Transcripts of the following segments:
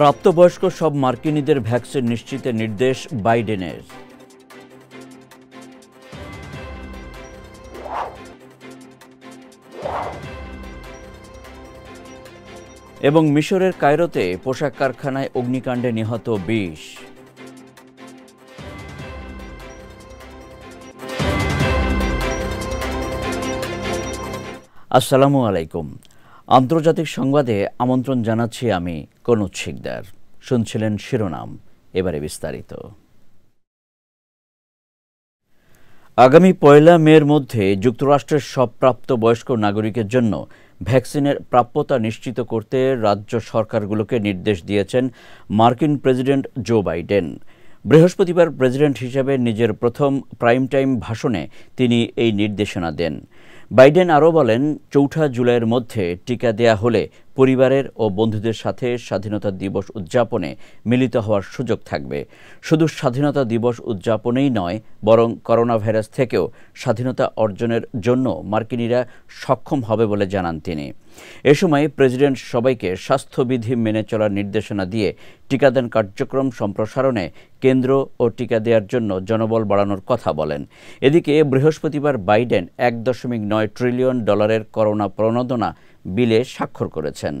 প্রাপ্তবয়স্ক সব মার্কিনীদের ভ্যাকসিন নিশ্চিতের নির্দেশ বাইডেনের। এবং মিশরের কায়রোতে পোশাক কারখানায় অগ্নিকাণ্ডে নিহত ২০। আসসালামু আলাইকুম। আন্তর্জাতিক সংবাদে আমন্ত্রণ জানাচ্ছি আমি কনুজ শিকদার। শুনছিলেন শিরোনাম, এবারে বিস্তারিত। আগামী ১ মের মধ্যে যুক্তরাষ্ট্রের সব প্রাপ্তবয়স্ক নাগরিকের জন্য ভ্যাকসিনের প্রাপ্যতা নিশ্চিত করতে রাজ্য সরকারগুলোকে নির্দেশ দিয়েছেন মার্কিন প্রেসিডেন্ট জো বাইডেন। বৃহস্পতিবার প্রেসিডেন্ট হিসেবে নিজের প্রথম প্রাইম টাইম ভাষণে তিনি এই নির্দেশনা দেন। বাইডেন আরও বলেন, ৪ জুলাইয়ের মধ্যে টিকা দেয়া হলে পরিবারের ও বন্ধুদের সাথে স্বাধীনতা দিবস উদযাপনে মিলিত হওয়ার সুযোগ থাকবে। শুধু স্বাধীনতা দিবস উদযাপনেই নয়, বরং করোনা ভাইরাস থেকেও স্বাধীনতা অর্জনের জন্য মার্কিনিরা সক্ষম হবে বলে জানান তিনি। এ সময় প্রেসিডেন্ট সবাইকে স্বাস্থ্যবিধি মেনে চলার নির্দেশনা দিয়ে টিকাদান কার্যক্রম সম্প্রসারণে কেন্দ্র ও টিকা দেওয়ার জন্য জনবল বাড়ানোর কথা বলেন। এদিকে বৃহস্পতিবার বাইডেন $১.৯ ট্রিলিয়ন করোনা প্রণোদনা বিলে স্বাক্ষর করেছেন।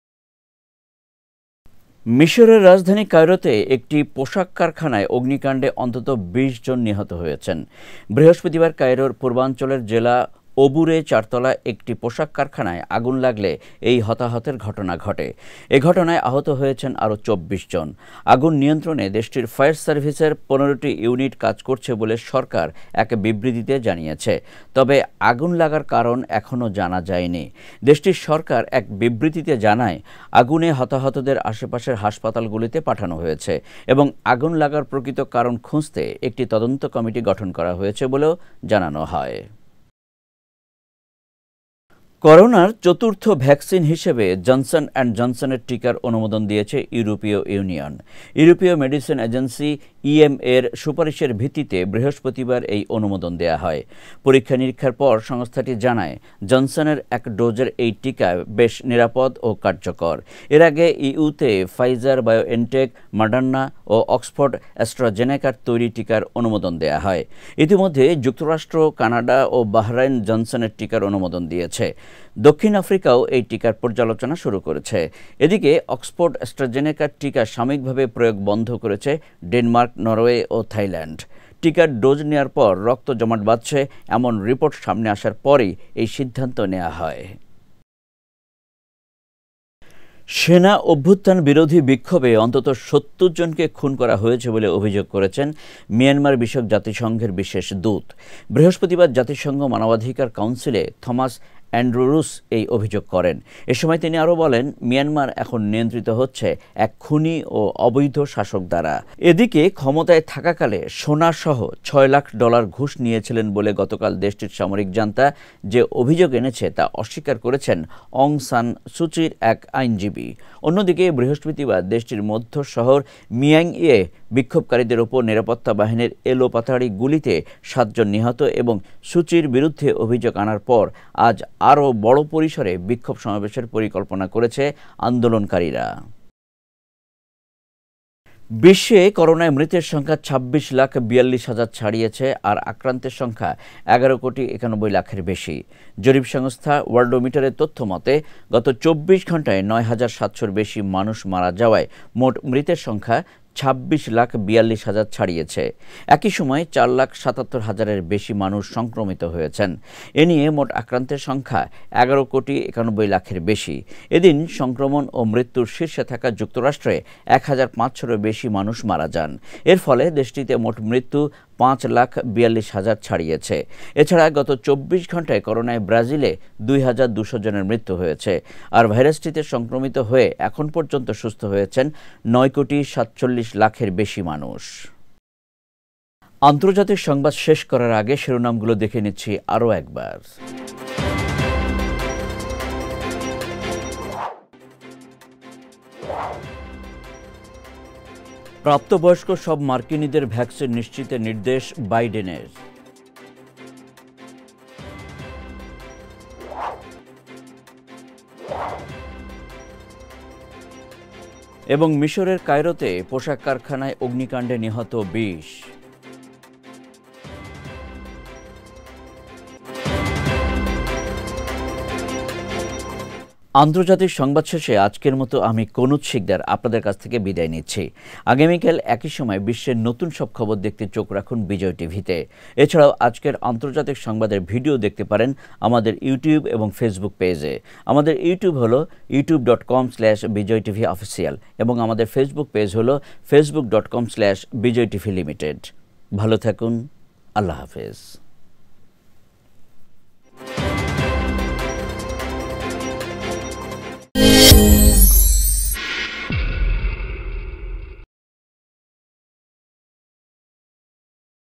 মিশরের রাজধানী কায়রোতে একটি পোশাক কারখানায় অগ্নিকাণ্ডে অন্তত ২০ জন নিহত হয়েছেন। বৃহস্পতিবার কায়রোর পূর্বাঞ্চলের জেলা ওবুরে ৪তলা একটি পোশাক কারখানায় আগুন লাগলে এই হতাহতের ঘটনা ঘটে। এ ঘটনায় আহত হয়েছেন আরও ২৪ জন। আগুন নিয়ন্ত্রণে দেশটির ফায়ার সার্ভিসের ১৫টি ইউনিট কাজ করছে বলে সরকার এক বিবৃতিতে জানিয়েছে। তবে আগুন লাগার কারণ এখনও জানা যায়নি। দেশটির সরকার এক বিবৃতিতে জানায়, আগুনে হতাহতদের আশেপাশের হাসপাতালগুলিতে পাঠানো হয়েছে এবং আগুন লাগার প্রকৃত কারণ খুঁজতে একটি তদন্ত কমিটি গঠন করা হয়েছে বলেও জানানো হয়। করোনার চতুর্থ ভ্যাকসিন হিসেবে জনসন অ্যান্ড জনসনের টিকার অনুমোদন দিয়েছে ইউরোপীয় ইউনিয়ন। ইউরোপীয় মেডিসিন এজেন্সি ইএম এর সুপারিশের ভিত্তিতে বৃহস্পতিবার এই অনুমোদন দেয়া হয়। পরীক্ষা নিরীক্ষার পর সংস্থাটি জানায়, জনসনের ১ ডোজের এই টিকা বেশ নিরাপদ ও কার্যকর। এর আগে ইউতে ফাইজার, বায়োএনটেক, মডার্না ও অক্সফোর্ড অ্যাস্ট্রাজেনেকার তৈরি টিকার অনুমোদন দেয়া হয়। ইতিমধ্যে যুক্তরাষ্ট্র, কানাডা ও বাহরাইন জনসনের টিকার অনুমোদন দিয়েছে। দক্ষিণ আফ্রিকাও এই টিকার পর্যালোচনা শুরু করেছে। এদিকে অক্সফোর্ড অ্যাস্ট্রাজেনেকার টিকা সাময়িকভাবে প্রয়োগ বন্ধ করেছে ডেনমার্ক, নরওয়ে ও থাইল্যান্ড। টিকার ডোজ নেওয়ার পর রক্ত জমাট বাঁধছে এমন রিপোর্ট সামনে আসার পরই এই সিদ্ধান্ত নেওয়া হয়। সেনা অভ্যুত্থান বিরোধী বিক্ষোভে অন্তত ৭০ জনকে খুন করা হয়েছে বলে অভিযোগ করেছেন মিয়ানমার বিষয়ক জাতিসংঘের বিশেষ দূত। বৃহস্পতিবার জাতিসংঘ মানবাধিকার কাউন্সিলে থমাস অ্যান্ড্রুরুস এই অভিযোগ করেন। এ সময় তিনি আরও বলেন, মিয়ানমার এখন নিয়ন্ত্রিত হচ্ছে এক খুনি ও অবৈধ শাসক দ্বারা। এদিকে ক্ষমতায় থাকাকালে সোনাসহ $৬ লাখ ঘুষ নিয়েছিলেন বলে গতকাল দেশটির সামরিক জান্তা যে অভিযোগ এনেছে তা অস্বীকার করেছেন অং সান সুচির এক আইনজীবী। অন্যদিকে বৃহস্পতিবার দেশটির মধ্য শহর মিয়াংইয়ে বিক্ষোভকারীদের ওপর নিরাপত্তা বাহিনীর এলোপাতাড়ি গুলিতে ৭ জন নিহত এবং সুচির বিরুদ্ধে অভিযোগ আনার পর আজ আরও বড় পরিসরে বিক্ষোভ সমাবেশের পরিকল্পনা করেছে আন্দোলনকারীরা। বিশ্বে করোনায় মৃতের সংখ্যা ২৬,৪২,০০০ ছাড়িয়েছে আর আক্রান্তের সংখ্যা ১১,৯১,০০,০০০ বেশি। জরিপ সংস্থা ওয়ার্ল্ডোমিটারের তথ্য মতে গত ২৪ ঘন্টায় ৯,৭০০-র বেশি মানুষ মারা যাওয়ায় মোট মৃতের সংখ্যা ২৬,৪২,০০০ ছাড়িয়েছে। একই সময় ৪,৭৭,০০০-এর বেশি মানুষ সংক্রমিত হয়েছেন। এ নিয়ে মোট আক্রান্তের সংখ্যা ১১,৯১,০০,০০০-এর বেশি। এদিন সংক্রমণ ও মৃত্যুর শীর্ষে থাকা যুক্তরাষ্ট্রে ১,৫০০-এরও বেশি মানুষ মারা যান। এর ফলে দেশটিতে মোট মৃত্যু ৫,৪২,০০০ ছাড়িয়েছে। এছাড়া গত ২৪ ঘন্টায় করোনায় ব্রাজিলে ২,২০০ জনের মৃত্যু হয়েছে। আর ভাইরাসটিতে সংক্রমিত হয়ে এখন পর্যন্ত সুস্থ হয়েছেন ৯,৪৭,০০,০০০-এর বেশি মানুষ। আন্তর্জাতিক সংবাদ শেষ করার আগে শিরোনামগুলো দেখে নিচ্ছি আরও একবার। প্রাপ্তবয়স্ক সব মার্কিনীদের ভ্যাকসিন নিশ্চিতের নির্দেশ বাইডেনের। এবং মিশরের কায়রোতে পোশাক কারখানায় অগ্নিকাণ্ডে নিহত ২০। আন্তর্জাতিক সংবাদ শেষে আজকের মতো আমি কনুজ শিকদার আপনাদের কাছ থেকে বিদায় নিচ্ছি। আগামীকাল একই সময় বিশ্বের নতুন সব খবর দেখতে চোখ রাখুন বিজয় টিভিতে। এছাড়াও আজকের আন্তর্জাতিক সংবাদের ভিডিও দেখতে পারেন আমাদের ইউটিউব এবং ফেসবুক পেজে। আমাদের ইউটিউব হলো youtube.com/bijaytvofficial এবং আমাদের ফেসবুক পেজ হলো facebook.com/bijaytvlimited। ভালো থাকুন। আল্লাহ হাফেজ।